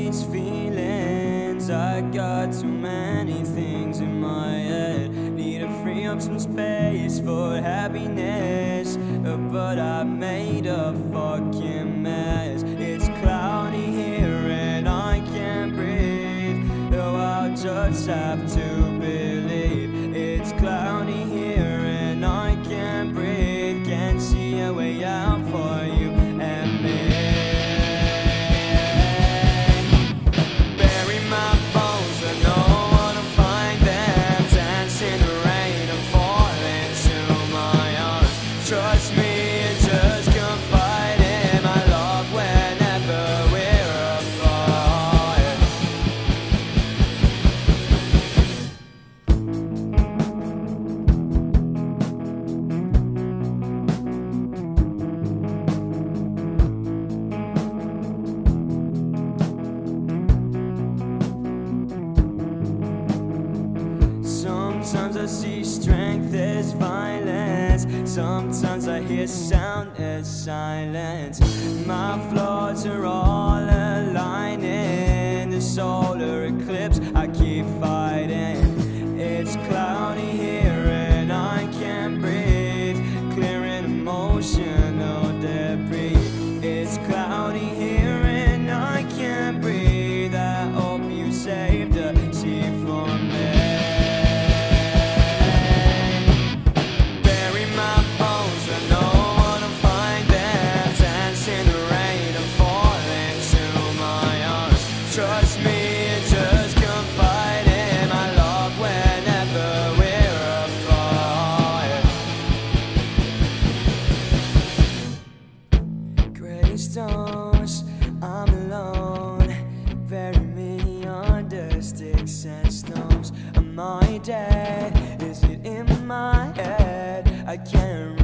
these feelings. I got too many things in my head. Need to free up some space for happiness, but I made a fucking mess. It's cloudy here and I can't breathe, though I'll just have to believe. It's cloudy here and I can't breathe. Can't see a way out for you and me. Bury my bones, I know I wanna find them. Dance in the rain and fall into my arms. Trust me, it's just confide in my love whenever we're apart. Sometimes I see strength as violence. Sometimes I hear sound as silence. My flaws are all aligning. The solar eclipse I keep fighting. It's cloudy here and I can't breathe, clearing emotional debris. It's cloudy here and I can't breathe. I hope you saved a seat for me. Trust me, it's just confide in my love whenever we're apart. Gray stones, I'm alone. Bury me under sticks and stones. Am I dead? Is it in my head? I can't